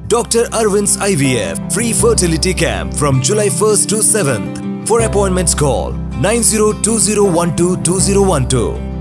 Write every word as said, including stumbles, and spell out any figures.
Doctor Aravind's I V F Free Fertility Camp from July first to seventh. For appointments call nine zero two zero one two two zero one two.